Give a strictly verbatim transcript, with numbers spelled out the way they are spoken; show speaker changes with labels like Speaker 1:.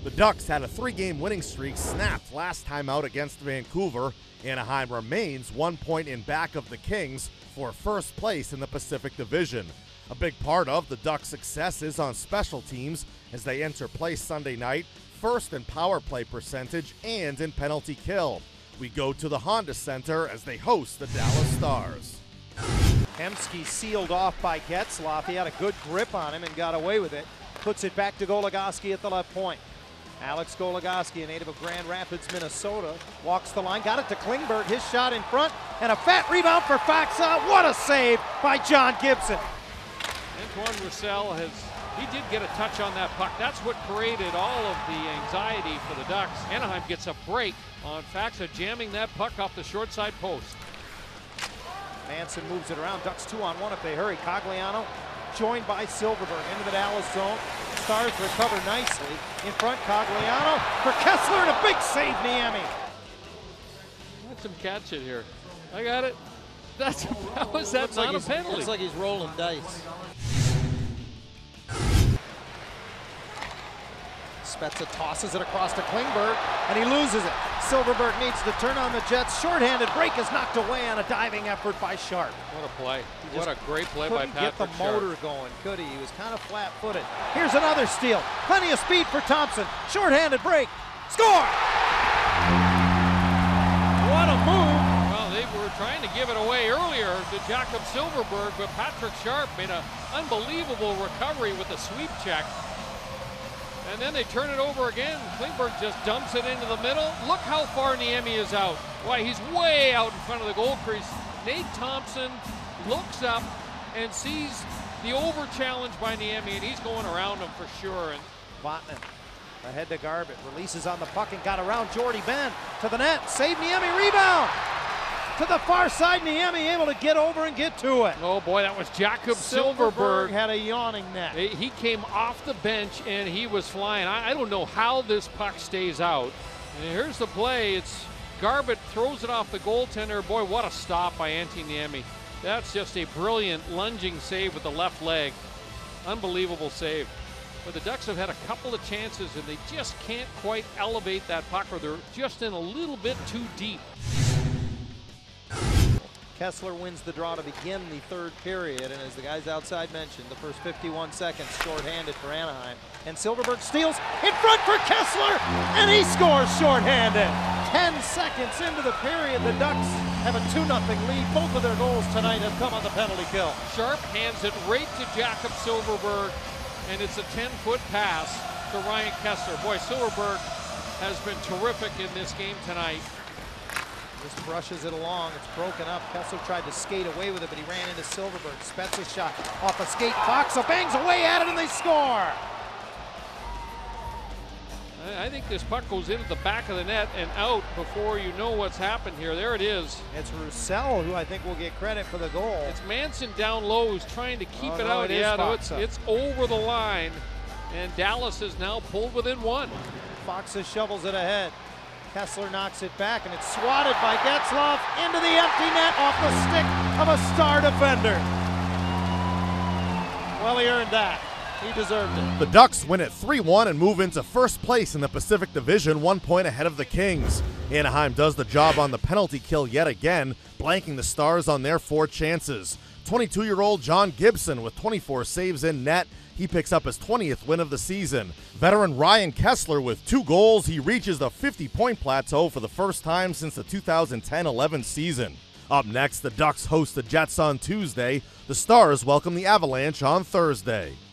Speaker 1: The Ducks had a three-game winning streak snapped last time out against Vancouver. Anaheim remains one point in back of the Kings for first place in the Pacific Division. A big part of the Ducks' success is on special teams as they enter play Sunday night, first in power play percentage and in penalty kill. We go to the Honda Center as they host the Dallas Stars.
Speaker 2: Hemsky sealed off by Getzlaf. He had a good grip on him and got away with it. Puts it back to Goligoski at the left point. Alex Goligoski, a native of Grand Rapids, Minnesota, walks the line, got it to Klingberg, his shot in front, and a fat rebound for Faksa. What a save by John Gibson.
Speaker 3: Antoine Roussel has, he did get a touch on that puck. That's what created all of the anxiety for the Ducks. Anaheim gets a break on Faksa jamming that puck off the short side post.
Speaker 2: Manson moves it around, Ducks two on one if they hurry. Cogliano joined by Silverberg into the Dallas zone. Stars recover nicely. In front, Cogliano for Kesler and a big save, Niemi.
Speaker 3: Let some catch it here. I got it. That's, how is that not
Speaker 4: like
Speaker 3: a penalty?
Speaker 4: Looks like he's rolling dice.
Speaker 2: Spezza tosses it across to Klingberg, and he loses it. Silverberg needs to turn on the Jets. Shorthanded break is knocked away on a diving effort by Sharp.
Speaker 3: What a play. What a great play by
Speaker 2: Couldn't
Speaker 3: Patrick
Speaker 2: get the
Speaker 3: Sharp.
Speaker 2: motor going, could he? He was kind of flat-footed. Here's another steal. Plenty of speed for Thompson. Shorthanded break. Score! What a move.
Speaker 3: Well, they were trying to give it away earlier to Jakob Silverberg, but Patrick Sharp made an unbelievable recovery with a sweep check. And then they turn it over again. Klingberg just dumps it into the middle. Look how far Niemi is out. Why, he's way out in front of the goal crease. Nate Thompson looks up and sees the over challenge by Niemi, and he's going around him for sure. And
Speaker 2: Vatanen ahead to Garbett. Releases on the puck and got around Jordy Ben to the net. Save Niemi, rebound! To the far side, Niemi able to get over and get to it.
Speaker 3: oh boy, that was Jakob Silverberg.
Speaker 2: Silverberg had a yawning net.
Speaker 3: He came off the bench and he was flying. I, I don't know how this puck stays out. And here's the play. It's Garbett throws it off the goaltender. Boy, what a stop by Antti Niemi. That's just a brilliant lunging save with the left leg. Unbelievable save. But the Ducks have had a couple of chances and they just can't quite elevate that puck, or they're just in a little bit too deep.
Speaker 2: Kesler wins the draw to begin the third period, and as the guys outside mentioned, the first fifty-one seconds shorthanded for Anaheim. And Silverberg steals in front for Kesler, and he scores shorthanded. Ten seconds into the period, the Ducks have a two nothing lead. Both of their goals tonight have come on the penalty kill.
Speaker 3: Sharp hands it right to Jakob Silverberg, and it's a ten-foot pass to Ryan Kesler. Boy, Silverberg has been terrific in this game tonight.
Speaker 2: Just brushes it along. It's broken up. Kesler tried to skate away with it, but he ran into Silverberg. Spezza shot off a skate. Faksa bangs away at it, and they score.
Speaker 3: I think this puck goes into the back of the net and out before you know what's happened here. There it is.
Speaker 2: It's Roussel who I think will get credit for the goal.
Speaker 3: It's Manson down low who's trying to keep
Speaker 2: oh,
Speaker 3: it
Speaker 2: no,
Speaker 3: out.
Speaker 2: it
Speaker 3: yeah,
Speaker 2: is
Speaker 3: no, it's,
Speaker 2: Faksa.
Speaker 3: it's over the line, and Dallas is now pulled within one.
Speaker 2: Faksa shovels it ahead. Kesler knocks it back, and it's swatted by Getzlaf into the empty net off the stick of a star defender. Well, he earned that. He deserved it.
Speaker 1: The Ducks win at three one and move into first place in the Pacific Division, one point ahead of the Kings. Anaheim does the job on the penalty kill yet again, blanking the Stars on their four chances. twenty-two-year-old John Gibson with twenty-four saves in net. He picks up his twentieth win of the season. Veteran Ryan Kesler with two goals. He reaches the fifty-point plateau for the first time since the two thousand ten eleven season. Up next, the Ducks host the Jets on Tuesday. The Stars welcome the Avalanche on Thursday.